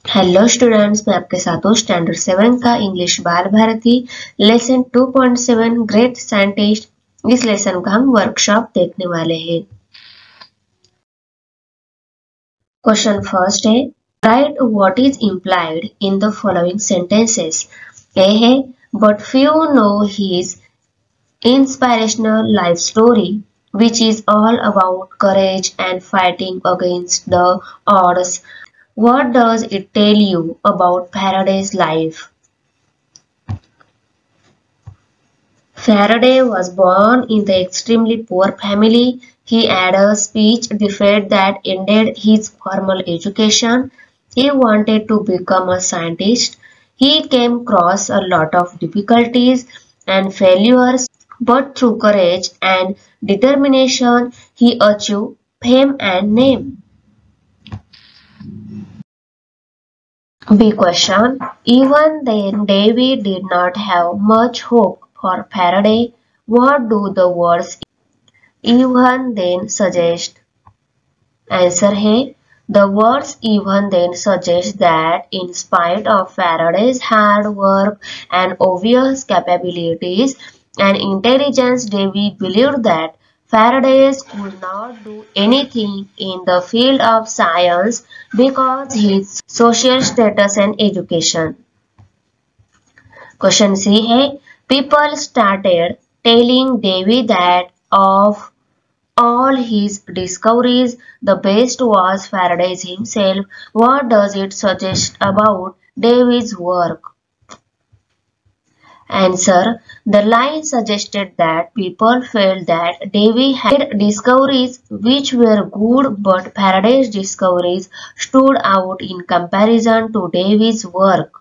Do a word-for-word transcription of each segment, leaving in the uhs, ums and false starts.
Hello students, मैं आपके साथ हूँ स्टैंडर्ड सेवन का English Bal Bharati lesson two point seven great scientist. इस लेसन का हम वर्कशॉप देखने वाले हैं। क्वेश्चन फर्स्ट है, write what is implied in the following sentences. A है, but few know his inspirational life story which is all about courage and fighting against the odds. What does it tell you about Faraday's life? Faraday was born in the extremely poor family. He had a speech defeat that ended his formal education. He wanted to become a scientist. He came across a lot of difficulties and failures, but through courage and determination, he achieved fame and name. B question. Even then, Davy did not have much hope for Faraday. What do the words even then suggest? Answer है, the words even then suggest that in spite of Faraday's hard work and obvious capabilities and intelligence, Davy believed that Faraday could not do anything in the field of science because his social status and education. Question C है, people started telling Davy that of all his discoveries, the best was Faraday's himself. What does it suggest about Davy's work? Answer. The line suggested that people felt that Davy had discoveries which were good, but Faraday's discoveries stood out in comparison to Davy's work.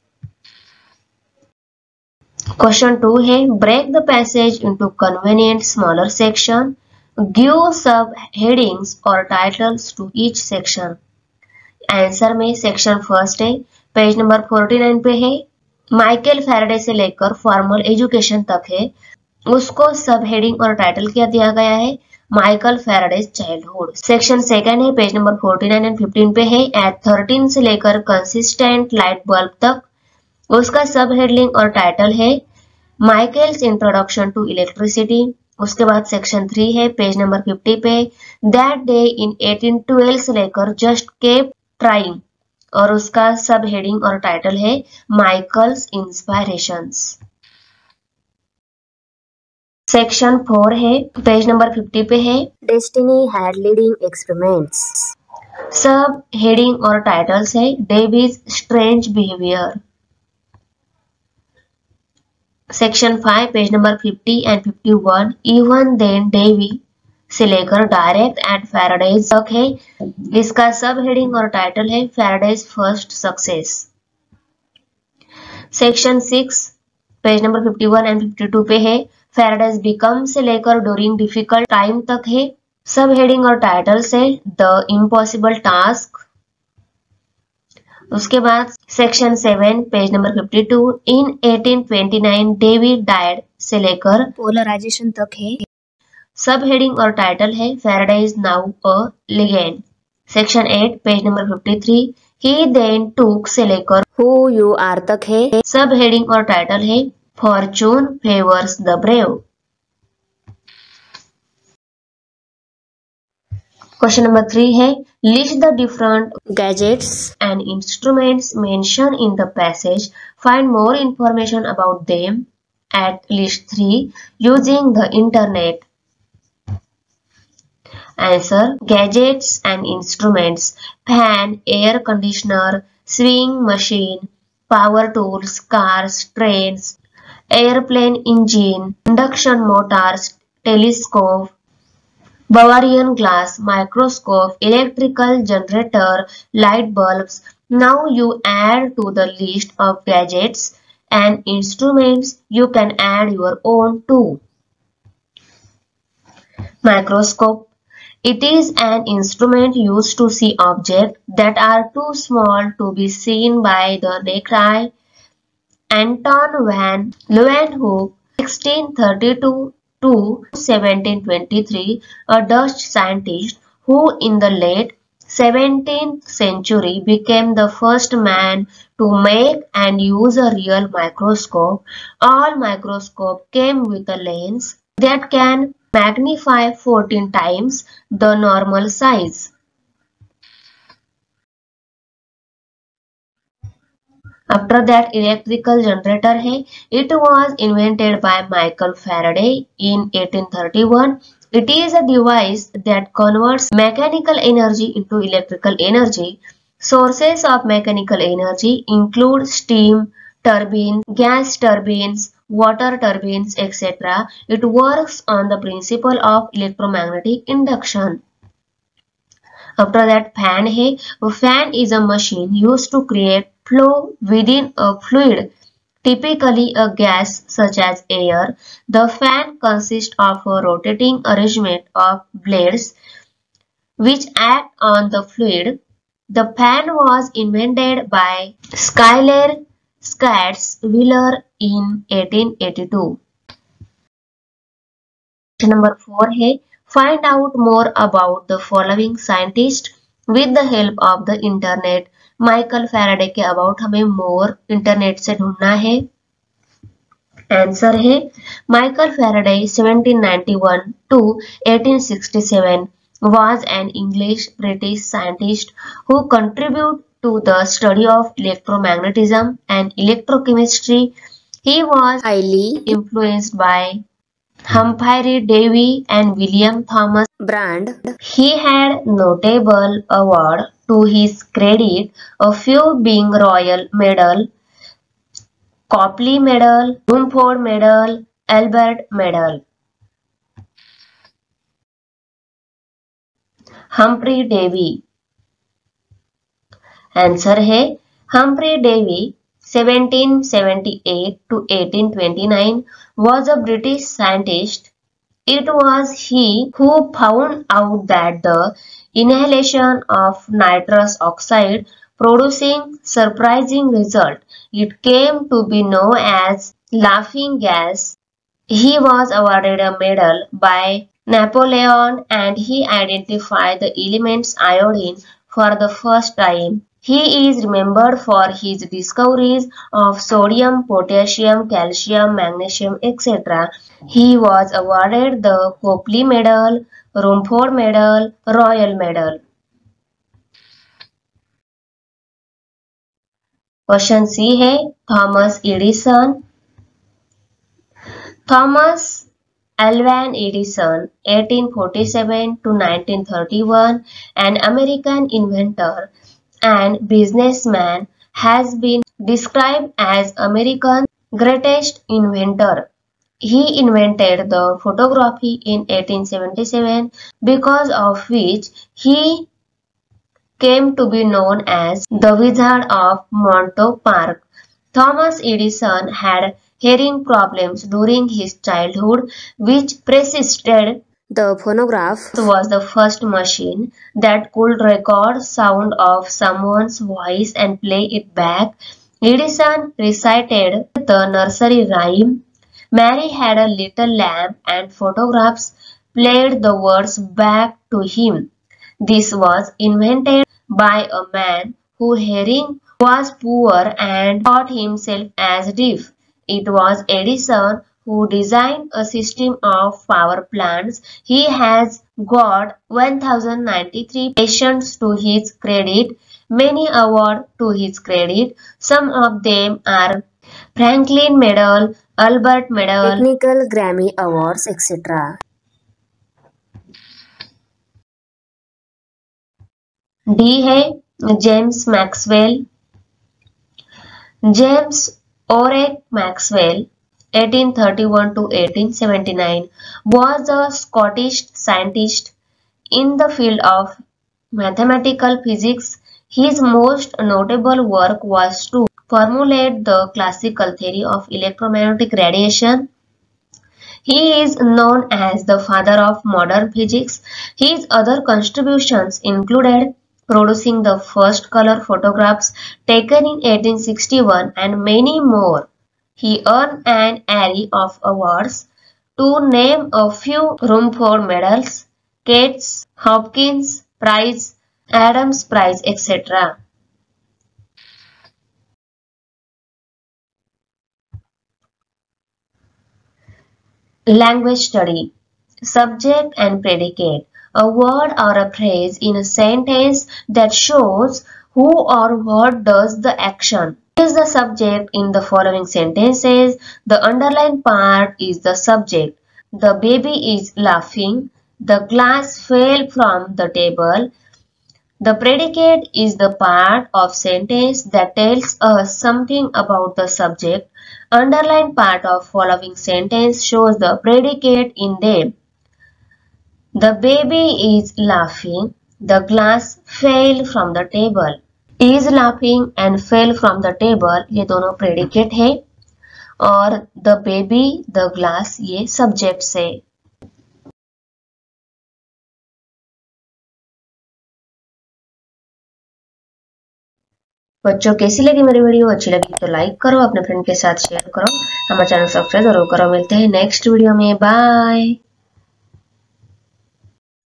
Question two है, break the passage into convenient smaller section. Give subheadings or titles to each section. Answer में section first है, page number forty nine पे है, Michael Faraday से लेकर formal education तक है, उसको सब हेडिंग और टाइटल क्या दिया गया है, Michael Faraday childhood. Section second है, page number forty nine and fifteen पे है, एट थर्टीन से लेकर कंसिस्टेंट लाइट बल्ब तक, उसका सब हेडिंग और टाइटल है माइकल्स इंट्रोडक्शन टू इलेक्ट्रिसिटी। उसके बाद सेक्शन थ्री है, पेज नंबर फिफ्टी पे, that day in eighteen twelve से लेकर जस्ट केप ट्राइंग, और उसका सब हेडिंग और टाइटल है माइकल्स इंस्पायरेशंस। सेक्शन फोर है, पेज नंबर फिफ्टी पे है, destiny had leading experiments. Subheading और टाइटल्स है Davy's strange behaviour. Section five, page number fifty and fifty one, even then Davy से लेकर डायरेक्ट एट फैराडेज तक है, इसका सब हेडिंग और टाइटल है Faraday's first success. Section six, page number fifty one and fifty two पे है, फैराडेज बिकम से लेकर ड्यूरिंग डिफिकल्ट टाइम तक है, सब हेडिंग और टाइटल से द इम्पॉसिबल टास्क। उसके बाद section seven, page number fifty two, in eighteen twenty nine Davy died से लेकर पोलराइजेशन तक है, सब हेडिंग और टाइटल है Faraday is now a legend. Section eight, page number fifty three, he then took से लेकर हु यू आर तक है, सब हेडिंग और टाइटल है fortune favours the brave. Question number three है, list the different gadgets and instruments mentioned in the passage, find more information about them at least three using the internet. Answer, gadgets and instruments, fan, air conditioner, swing machine, power tools, cars, trains, airplane engine, induction motors, telescope, Bavarian glass, microscope, electrical generator, light bulbs. Now you add to the list of gadgets and instruments. You can add your own too. Microscope. It is an instrument used to see objects that are too small to be seen by the naked eye. Anton van Leeuwenhoek, sixteen thirty-two to seventeen twenty-three, a Dutch scientist who in the late seventeenth century became the first man to make and use a real microscope. All microscope came with a lens that can magnify fourteen times the normal size. After that electrical generator है, it was invented by Michael Faraday in eighteen thirty-one. It is a device that converts mechanical energy into electrical energy. Sources of mechanical energy include steam turbines, gas turbines, water turbines, et cetera. It works on the principle of electromagnetic induction. After that fan है, a fan is a machine used to create flow within a fluid, typically a gas such as air. The fan consists of a rotating arrangement of blades which act on the fluid. The fan was invented by Schuyler Scotts-Wheeler in eighteen eighty-two. Number four है, find out more about the following scientist with the help of the internet. Michael Faraday के about हमें more internet से ढूंढना है. Answer है Michael Faraday seventeen ninety-one to eighteen sixty-seven was an English British scientist who contributed to the study of electromagnetism and electrochemistry. He was highly influenced by Humphrey Davy and William Thomas Brand. He had notable awards to his credit, a few being Royal Medal, Copley Medal, Rumford Medal, Albert Medal. Humphrey Davy. Answer है Humphrey Davy seventeen seventy-eight to eighteen twenty-nine was a British scientist. It was he who found out that the inhalation of nitrous oxide producing surprising result. It came to be known as laughing gas. He was awarded a medal by Napoleon and he identified the elements iodine for the first time. He is remembered for his discoveries of sodium, potassium, calcium, magnesium, et cetera. He was awarded the Copley Medal, Rumford Medal, Royal Medal. Question C है Thomas Edison. Thomas Alvan Edison, eighteen forty-seven to nineteen thirty-one, an American inventor and businessman, has been described as America's greatest inventor. He invented the photography in eighteen seventy-seven, because of which he came to be known as the Wizard of Montauk Park. Thomas Edison had hearing problems during his childhood, which persisted. The phonograph was the first machine that could record sound of someone's voice and play it back. Edison recited the nursery rhyme, "Mary had a little lamb," and photographs played the words back to him. This was invented by a man whose hearing was poor and thought himself as deaf. It was Edison who designed a system of power plants. He has got one thousand ninety-three patents to his credit, many awards to his credit. Some of them are Franklin Medal, Albert Medal, Technical Grammy Awards, et cetera. D है James Maxwell. James Orrick Maxwell, eighteen thirty-one to eighteen seventy-nine, was a Scottish scientist in the field of mathematical physics. His most notable work was to formulate the classical theory of electromagnetic radiation. He is known as the father of modern physics. His other contributions included producing the first color photographs taken in eighteen sixty-one and many more. He earned an array of awards. To name a few: Rumford Medals, Kate's Hopkins Prize, Adam's prize, et cetera. Language study. Subject and predicate. A word or a phrase in a sentence that shows who or what does the action. Is the subject in the following sentences. The underlined part is the subject. The baby is laughing. The glass fell from the table. The predicate is the part of sentence that tells us something about the subject. Underlined part of following sentence shows the predicate in them. The baby is laughing. The glass fell from the table. Is laughing and fell from the table ये दोनों predicate है और the baby, the glass ये subjects है. बच्चों कैसी लगी मेरी वीडियो? अच्छी लगी तो लाइक करो, अपने फ्रेंड के साथ शेयर करो, हमारे चैनल सब्सक्राइब जरूर करो. मिलते हैं नेक्स्ट वीडियो में. बाय.